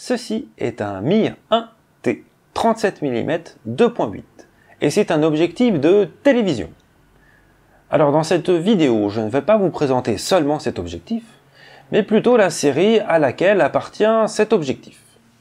Ceci est un Mir 1T 37 mm 2.8 et c'est un objectif de télévision. Alors dans cette vidéo, je ne vais pas vous présenter seulement cet objectif, mais plutôt la série à laquelle appartient cet objectif.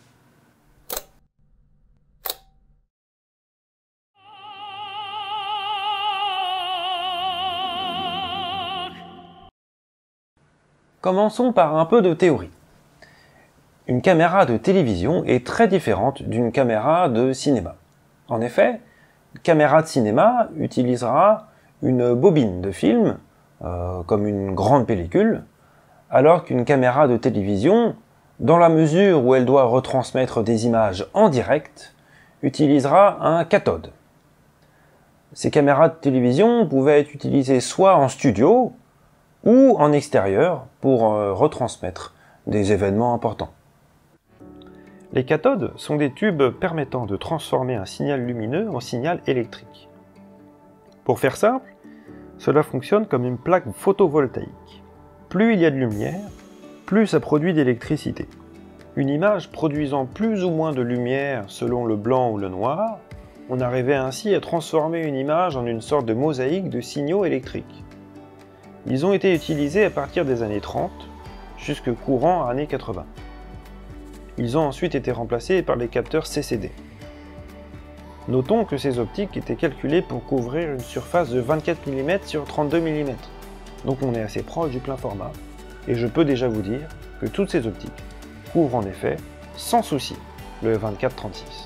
Commençons par un peu de théorie. Une caméra de télévision est très différente d'une caméra de cinéma. En effet, une caméra de cinéma utilisera une bobine de film, comme une grande pellicule, alors qu'une caméra de télévision, dans la mesure où elle doit retransmettre des images en direct, utilisera un cathode. Ces caméras de télévision pouvaient être utilisées soit en studio, ou en extérieur pour retransmettre des événements importants. Les cathodes sont des tubes permettant de transformer un signal lumineux en signal électrique. Pour faire simple, cela fonctionne comme une plaque photovoltaïque. Plus il y a de lumière, plus ça produit d'électricité. Une image produisant plus ou moins de lumière selon le blanc ou le noir, on arrivait ainsi à transformer une image en une sorte de mosaïque de signaux électriques. Ils ont été utilisés à partir des années 30, jusque courant années 80. Ils ont ensuite été remplacés par les capteurs CCD. Notons que ces optiques étaient calculées pour couvrir une surface de 24 mm sur 32 mm. Donc on est assez proche du plein format, et je peux déjà vous dire que toutes ces optiques couvrent en effet, sans souci, le 24-36.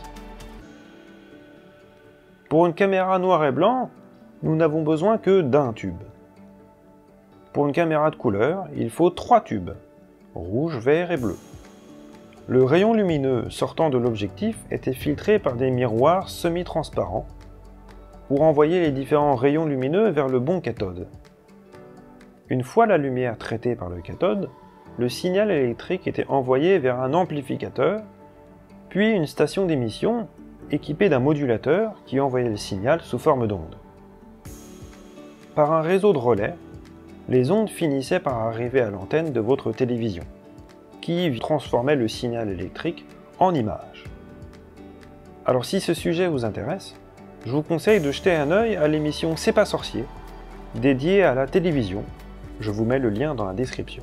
Pour une caméra noir et blanc, nous n'avons besoin que d'un tube. Pour une caméra de couleur, il faut 3 tubes, rouge, vert et bleu. Le rayon lumineux sortant de l'objectif était filtré par des miroirs semi-transparents pour envoyer les différents rayons lumineux vers le bon cathode. Une fois la lumière traitée par le cathode, le signal électrique était envoyé vers un amplificateur, puis une station d'émission équipée d'un modulateur qui envoyait le signal sous forme d'ondes. Par un réseau de relais, les ondes finissaient par arriver à l'antenne de votre télévision, qui transformait le signal électrique en image. Alors si ce sujet vous intéresse, je vous conseille de jeter un œil à l'émission C'est pas sorcier, dédiée à la télévision. Je vous mets le lien dans la description.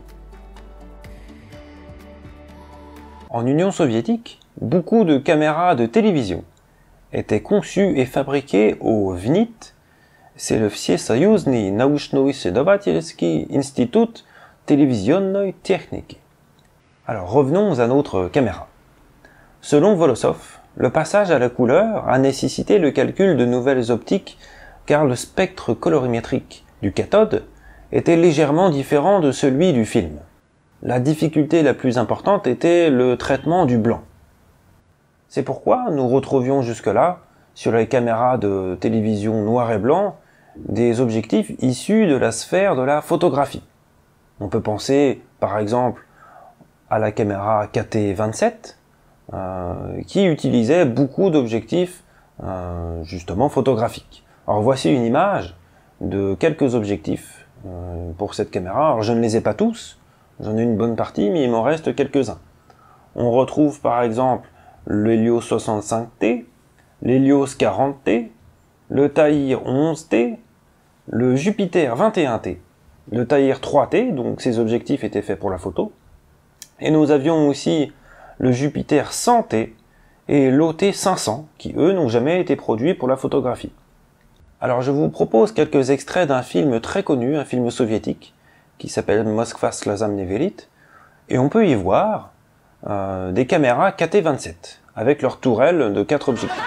En Union soviétique, beaucoup de caméras de télévision étaient conçues et fabriquées au VNIT, c'est le Всесоюзный научно-исследовательский институт телевизионной техники. Alors revenons à notre caméra. Selon Volosov, le passage à la couleur a nécessité le calcul de nouvelles optiques car le spectre colorimétrique du cathode était légèrement différent de celui du film. La difficulté la plus importante était le traitement du blanc. C'est pourquoi nous retrouvions jusque-là, sur les caméras de télévision noir et blanc, des objectifs issus de la sphère de la photographie. On peut penser par exemple à la caméra KT27 qui utilisait beaucoup d'objectifs justement photographiques. Alors voici une image de quelques objectifs pour cette caméra. Alors je ne les ai pas tous, j'en ai une bonne partie mais il m'en reste quelques-uns. On retrouve par exemple l'Helios 65T, l'Helios 40T, le Tahir 11T, le Jupiter 21T, le Tahir 3T, donc ces objectifs étaient faits pour la photo, et nous avions aussi le Jupiter 100T et l'OT 500, qui eux n'ont jamais été produits pour la photographie. Alors je vous propose quelques extraits d'un film très connu, un film soviétique, qui s'appelle Moskva Slazam ne verit, et on peut y voir des caméras KT27, avec leur tourelle de 4 objectifs.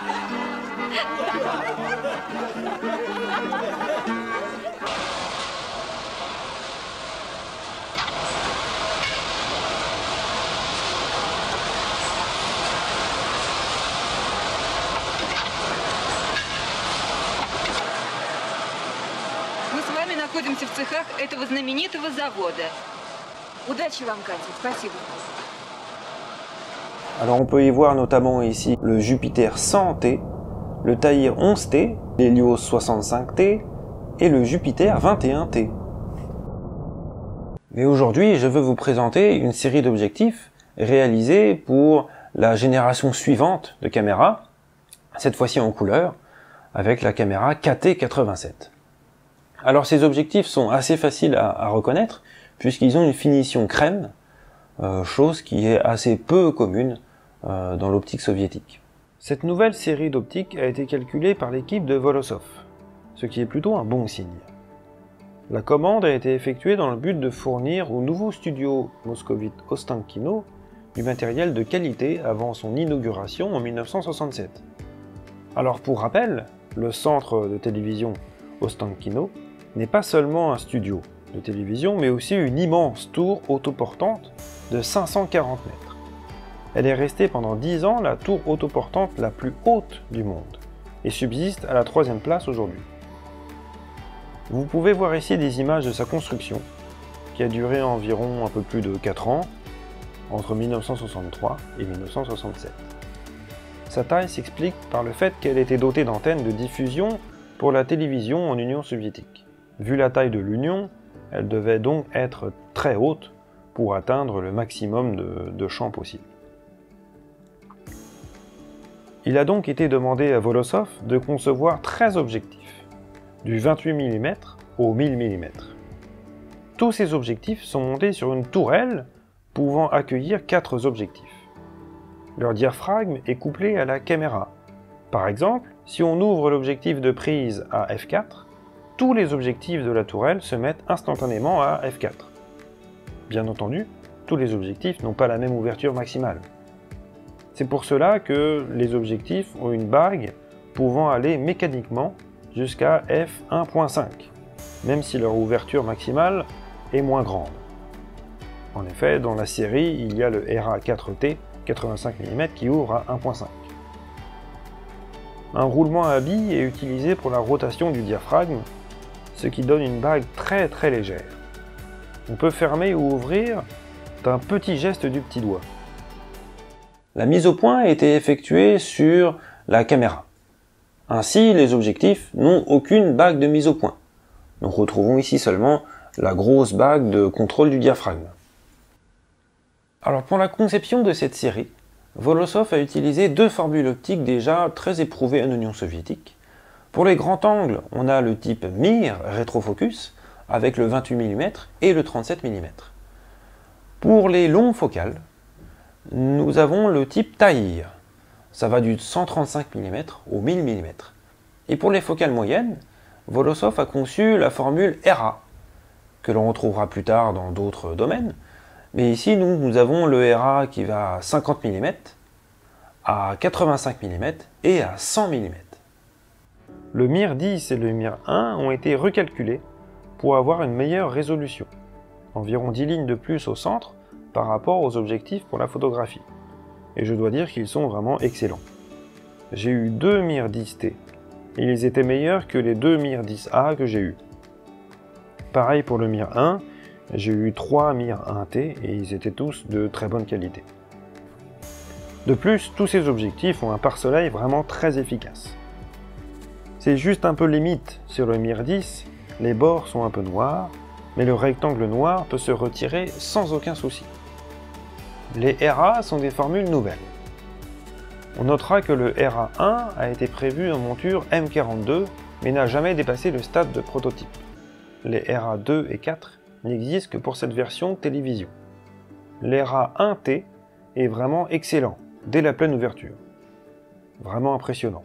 Находимся в цехах этого знаменитого завода. Удачи вам, Катя. Спасибо. Alors on peut y voir notamment ici le Jupiter 100T, le Tahir 11T, l'Helios 65T et le Jupiter 21T. Mais aujourd'hui, je veux vous présenter une série d'objectifs réalisés pour la génération suivante de caméras, cette fois-ci en couleur, avec la caméra KT87. Alors ces objectifs sont assez faciles à reconnaître, puisqu'ils ont une finition crème, chose qui est assez peu commune dans l'optique soviétique. Cette nouvelle série d'optiques a été calculée par l'équipe de Volosov, ce qui est plutôt un bon signe. La commande a été effectuée dans le but de fournir au nouveau studio moscovite Ostankino du matériel de qualité avant son inauguration en 1967. Alors pour rappel, le centre de télévision Ostankino n'est pas seulement un studio de télévision, mais aussi une immense tour autoportante de 540 mètres. Elle est restée pendant 10 ans la tour autoportante la plus haute du monde et subsiste à la 3e place aujourd'hui. Vous pouvez voir ici des images de sa construction, qui a duré environ un peu plus de 4 ans, entre 1963 et 1967. Sa taille s'explique par le fait qu'elle était dotée d'antennes de diffusion pour la télévision en Union soviétique. Vu la taille de l'Union, elle devait donc être très haute pour atteindre le maximum de champs possible. Il a donc été demandé à Volosov de concevoir 13 objectifs, du 28 mm au 1000 mm. Tous ces objectifs sont montés sur une tourelle pouvant accueillir 4 objectifs. Leur diaphragme est couplé à la caméra. Par exemple, si on ouvre l'objectif de prise à f4, tous les objectifs de la tourelle se mettent instantanément à f4. Bien entendu, tous les objectifs n'ont pas la même ouverture maximale. C'est pour cela que les objectifs ont une bague pouvant aller mécaniquement jusqu'à f1.5, même si leur ouverture maximale est moins grande. En effet, dans la série, il y a le RA4T 85 mm qui ouvre à 1.5. Un roulement à billes est utilisé pour la rotation du diaphragme, ce qui donne une bague très légère. On peut fermer ou ouvrir d'un petit geste du petit doigt. La mise au point a été effectuée sur la caméra. Ainsi, les objectifs n'ont aucune bague de mise au point. Nous retrouvons ici seulement la grosse bague de contrôle du diaphragme. Alors pour la conception de cette série, Volosov a utilisé 2 formules optiques déjà très éprouvées en Union soviétique. Pour les grands angles, on a le type MIR rétrofocus avec le 28 mm et le 37 mm. Pour les longs focales, nous avons le type Tahir. Ça va du 135 mm au 1000 mm. Et pour les focales moyennes, Volosov a conçu la formule RA, que l'on retrouvera plus tard dans d'autres domaines. Mais ici, nous avons le RA qui va à 50 mm, à 85 mm et à 100 mm. Le MIR 10 et le MIR 1 ont été recalculés pour avoir une meilleure résolution, environ 10 lignes de plus au centre par rapport aux objectifs pour la photographie. Et je dois dire qu'ils sont vraiment excellents. J'ai eu 2 MIR 10T, et ils étaient meilleurs que les 2 MIR 10A que j'ai eus. Pareil pour le MIR 1, j'ai eu 3 MIR 1T et ils étaient tous de très bonne qualité. De plus, tous ces objectifs ont un pare-soleil vraiment très efficace. C'est juste un peu limite sur le MIR 10, les bords sont un peu noirs, mais le rectangle noir peut se retirer sans aucun souci. Les RA sont des formules nouvelles. On notera que le RA1 a été prévu en monture M42, mais n'a jamais dépassé le stade de prototype. Les RA2 et 4 n'existent que pour cette version télévision. L'RA1T est vraiment excellent, dès la pleine ouverture. Vraiment impressionnant.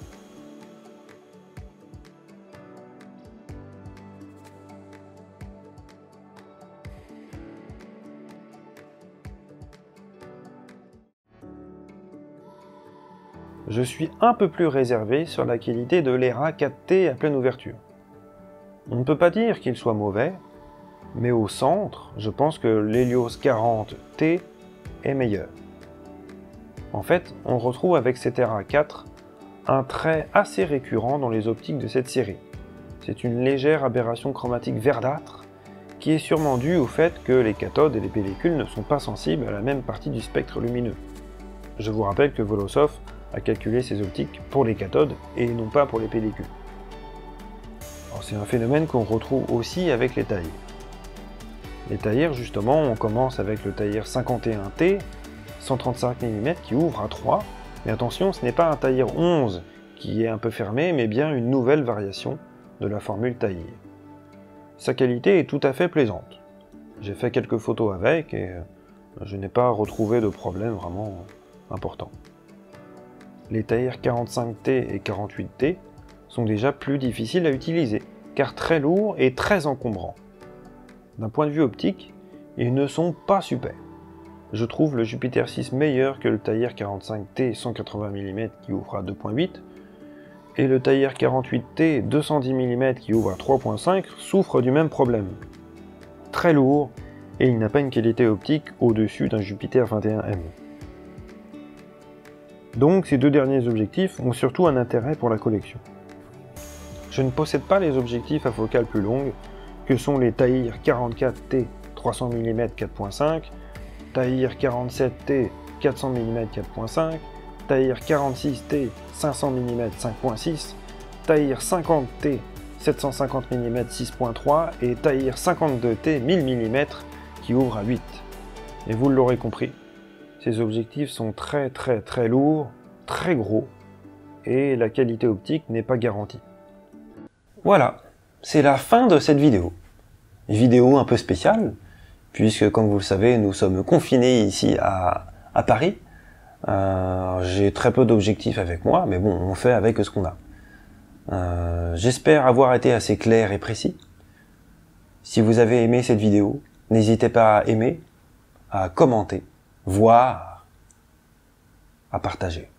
Je suis un peu plus réservé sur la qualité de l'ERA 4T à pleine ouverture. On ne peut pas dire qu'il soit mauvais, mais au centre, je pense que l'Helios 40T est meilleur. En fait, on retrouve avec cet ERA 4 un trait assez récurrent dans les optiques de cette série. C'est une légère aberration chromatique verdâtre qui est sûrement due au fait que les cathodes et les pellicules ne sont pas sensibles à la même partie du spectre lumineux. Je vous rappelle que Volosov a calculé ses optiques pour les cathodes et non pas pour les pellicules. C'est un phénomène qu'on retrouve aussi avec les tailles. Les tailleurs, justement, on commence avec le tailleur 51T, 135 mm qui ouvre à 3. Mais attention, ce n'est pas un tailleur 11 qui est un peu fermé, mais bien une nouvelle variation de la formule taillée. Sa qualité est tout à fait plaisante. J'ai fait quelques photos avec et je n'ai pas retrouvé de problème vraiment important. Les tailleurs 45T et 48T sont déjà plus difficiles à utiliser, car très lourds et très encombrants. D'un point de vue optique, ils ne sont pas super. Je trouve le Jupiter 6 meilleur que le tailleur 45T 180 mm qui ouvre à 2.8, et le tailleur 48T 210 mm qui ouvre à 3.5 souffre du même problème. Très lourd, et il n'a pas une qualité optique au-dessus d'un Jupiter 21M. Donc ces deux derniers objectifs ont surtout un intérêt pour la collection. Je ne possède pas les objectifs à focale plus longue, que sont les tailleurs 44T 300 mm 4.5, tailleurs 47T 400 mm 4.5, tailleurs 46T 500 mm 5.6, tailleurs 50T 750 mm 6.3 et tailleurs 52T 1000 mm qui ouvre à 8. Et vous l'aurez compris, ces objectifs sont très lourds, très gros, et la qualité optique n'est pas garantie. Voilà, c'est la fin de cette vidéo. Une vidéo un peu spéciale, puisque comme vous le savez, nous sommes confinés ici à Paris. J'ai très peu d'objectifs avec moi, mais bon, on fait avec ce qu'on a. J'espère avoir été assez clair et précis. Si vous avez aimé cette vidéo, n'hésitez pas à aimer, à commenter, voire à partager.